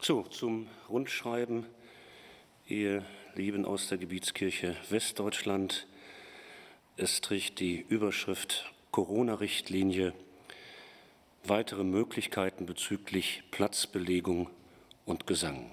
So, zum Rundschreiben, ihr Lieben aus der Gebietskirche Westdeutschland. Es trägt die Überschrift Corona-Richtlinie, weitere Möglichkeiten bezüglich Platzbelegung und Gesang.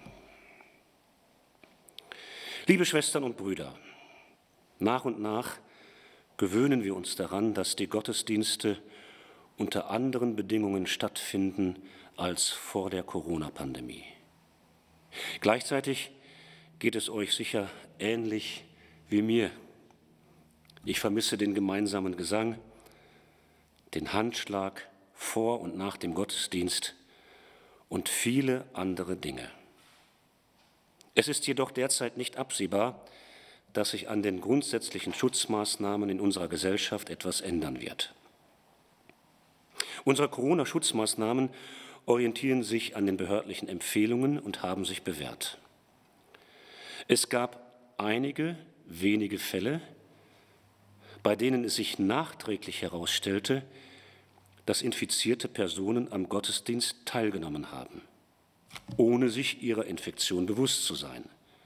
Liebe Schwestern und Brüder, nach und nach gewöhnen wir uns daran, dass die Gottesdienste unter anderen Bedingungen stattfinden als vor der Corona-Pandemie. Gleichzeitig geht es euch sicher ähnlich wie mir. Ich vermisse den gemeinsamen Gesang, den Handschlag vor und nach dem Gottesdienst und viele andere Dinge. Es ist jedoch derzeit nicht absehbar, dass sich an den grundsätzlichen Schutzmaßnahmen in unserer Gesellschaft etwas ändern wird. Unsere Corona-Schutzmaßnahmen orientieren sich an den behördlichen Empfehlungen und haben sich bewährt. Es gab einige wenige Fälle, bei denen es sich nachträglich herausstellte, dass infizierte Personen am Gottesdienst teilgenommen haben, ohne sich ihrer Infektion bewusst zu sein.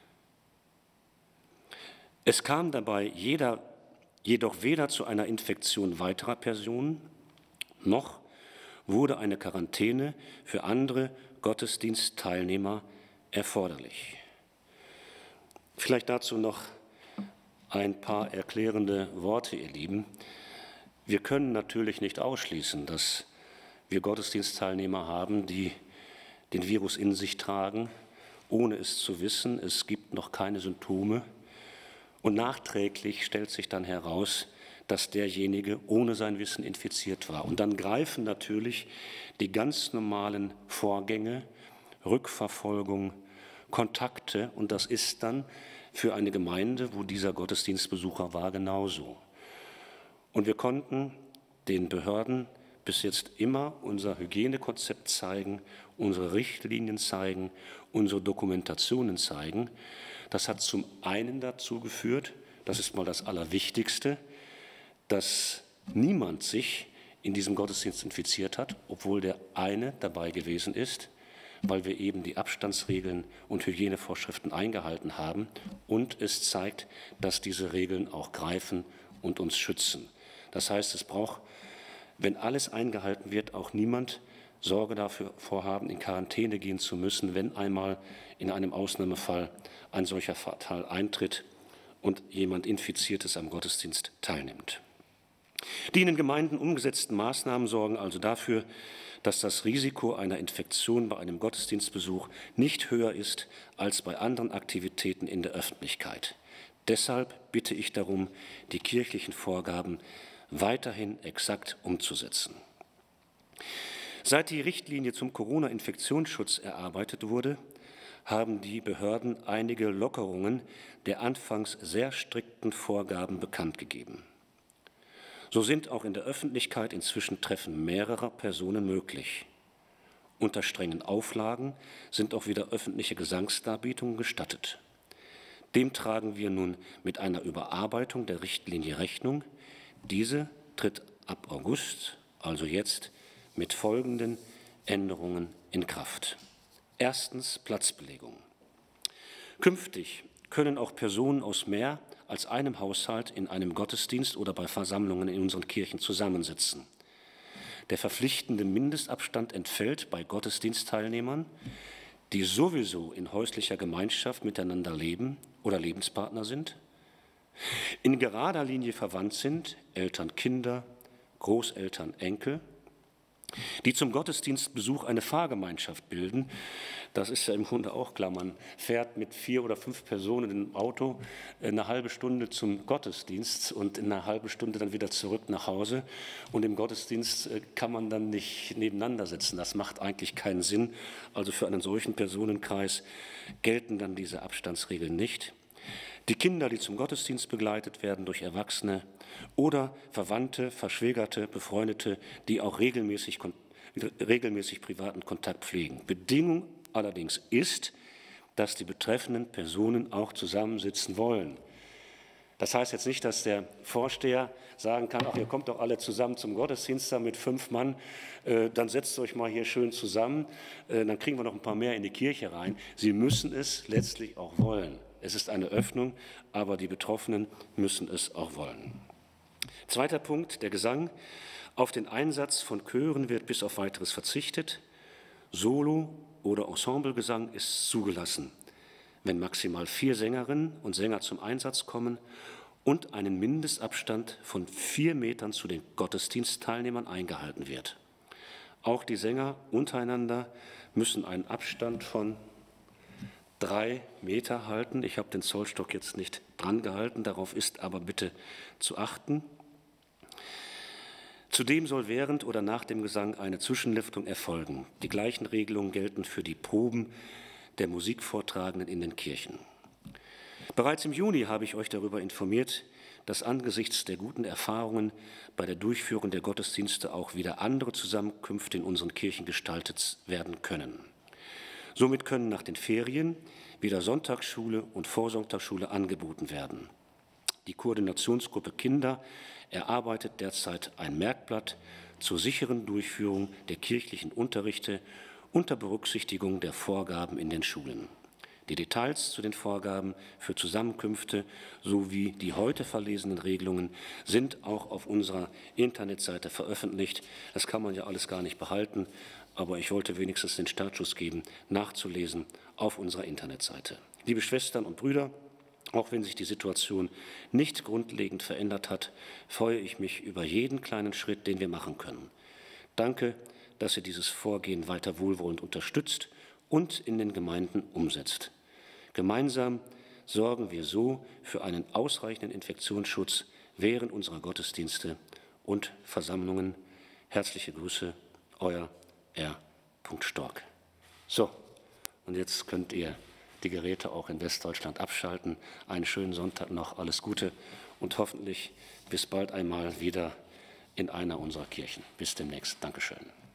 Es kam dabei jedoch weder zu einer Infektion weiterer Personen, noch wurde eine Quarantäne für andere Gottesdienstteilnehmer erforderlich. Vielleicht dazu noch ein paar erklärende Worte, ihr Lieben. Wir können natürlich nicht ausschließen, dass wir Gottesdienstteilnehmer haben, die den Virus in sich tragen, ohne es zu wissen. Es gibt noch keine Symptome. Und nachträglich stellt sich dann heraus, dass derjenige ohne sein Wissen infiziert war. Und dann greifen natürlich die ganz normalen Vorgänge, Rückverfolgung, Kontakte, und das ist dann für eine Gemeinde, wo dieser Gottesdienstbesucher war, genauso. Und wir konnten den Behörden bis jetzt immer unser Hygienekonzept zeigen, unsere Richtlinien zeigen, unsere Dokumentationen zeigen. Das hat zum einen dazu geführt, das ist mal das Allerwichtigste, dass niemand sich in diesem Gottesdienst infiziert hat, obwohl der eine dabei gewesen ist, weil wir eben die Abstandsregeln und Hygienevorschriften eingehalten haben. Und es zeigt, dass diese Regeln auch greifen und uns schützen. Das heißt, es braucht, wenn alles eingehalten wird, auch niemand Sorge dafür vorhaben, in Quarantäne gehen zu müssen, wenn einmal in einem Ausnahmefall ein solcher Fall eintritt und jemand Infiziertes am Gottesdienst teilnimmt. Die in den Gemeinden umgesetzten Maßnahmen sorgen also dafür, dass das Risiko einer Infektion bei einem Gottesdienstbesuch nicht höher ist als bei anderen Aktivitäten in der Öffentlichkeit. Deshalb bitte ich darum, die kirchlichen Vorgaben weiterhin exakt umzusetzen. Seit die Richtlinie zum Corona-Infektionsschutz erarbeitet wurde, haben die Behörden einige Lockerungen der anfangs sehr strikten Vorgaben bekannt gegeben. So sind auch in der Öffentlichkeit inzwischen Treffen mehrerer Personen möglich. Unter strengen Auflagen sind auch wieder öffentliche Gesangsdarbietungen gestattet. Dem tragen wir nun mit einer Überarbeitung der Richtlinie Rechnung. Diese tritt ab August, also jetzt, mit folgenden Änderungen in Kraft. Erstens Platzbelegung. Künftig können auch Personen aus mehr als einem Haushalt in einem Gottesdienst oder bei Versammlungen in unseren Kirchen zusammensitzen. Der verpflichtende Mindestabstand entfällt bei Gottesdienstteilnehmern, die sowieso in häuslicher Gemeinschaft miteinander leben oder Lebenspartner sind, in gerader Linie verwandt sind, Eltern, Kinder, Großeltern, Enkel, die zum Gottesdienstbesuch eine Fahrgemeinschaft bilden. Das ist ja im Grunde auch klar. Man fährt mit 4 oder 5 Personen im Auto eine halbe Stunde zum Gottesdienst und in einer halben Stunde dann wieder zurück nach Hause. Und im Gottesdienst kann man dann nicht nebeneinander sitzen. Das macht eigentlich keinen Sinn. Also für einen solchen Personenkreis gelten dann diese Abstandsregeln nicht. Die Kinder, die zum Gottesdienst begleitet werden durch Erwachsene oder Verwandte, Verschwägerte, Befreundete, die auch regelmäßig privaten Kontakt pflegen. Bedingung allerdings ist, dass die betreffenden Personen auch zusammensitzen wollen. Das heißt jetzt nicht, dass der Vorsteher sagen kann, ach, ihr kommt doch alle zusammen zum Gottesdienst da mit 5 Mann, dann setzt euch mal hier schön zusammen, dann kriegen wir noch ein paar mehr in die Kirche rein. Sie müssen es letztlich auch wollen. Es ist eine Öffnung, aber die Betroffenen müssen es auch wollen. Zweiter Punkt, der Gesang. Auf den Einsatz von Chören wird bis auf Weiteres verzichtet. Solo- oder Ensemblegesang ist zugelassen, wenn maximal 4 Sängerinnen und Sänger zum Einsatz kommen und einen Mindestabstand von 4 Metern zu den Gottesdienstteilnehmern eingehalten wird. Auch die Sänger untereinander müssen einen Abstand von 3 Meter halten. Ich habe den Zollstock jetzt nicht dran gehalten, darauf ist aber bitte zu achten. Zudem soll während oder nach dem Gesang eine Zwischenlüftung erfolgen. Die gleichen Regelungen gelten für die Proben der Musikvortragenden in den Kirchen. Bereits im Juni habe ich euch darüber informiert, dass angesichts der guten Erfahrungen bei der Durchführung der Gottesdienste auch wieder andere Zusammenkünfte in unseren Kirchen gestaltet werden können. Somit können nach den Ferien wieder Sonntagsschule und Vorsonntagsschule angeboten werden. Die Koordinationsgruppe Kinder erarbeitet derzeit ein Merkblatt zur sicheren Durchführung der kirchlichen Unterrichte unter Berücksichtigung der Vorgaben in den Schulen. Die Details zu den Vorgaben für Zusammenkünfte sowie die heute verlesenen Regelungen sind auch auf unserer Internetseite veröffentlicht. Das kann man ja alles gar nicht behalten, aber ich wollte wenigstens den Startschuss geben, nachzulesen auf unserer Internetseite. Liebe Schwestern und Brüder, auch wenn sich die Situation nicht grundlegend verändert hat, freue ich mich über jeden kleinen Schritt, den wir machen können. Danke, dass ihr dieses Vorgehen weiter wohlwollend unterstützt und in den Gemeinden umsetzt. Gemeinsam sorgen wir so für einen ausreichenden Infektionsschutz während unserer Gottesdienste und Versammlungen. Herzliche Grüße, euer R. Stork. So, und jetzt könnt ihr die Geräte auch in Westdeutschland abschalten. Einen schönen Sonntag noch, alles Gute und hoffentlich bis bald einmal wieder in einer unserer Kirchen. Bis demnächst. Dankeschön.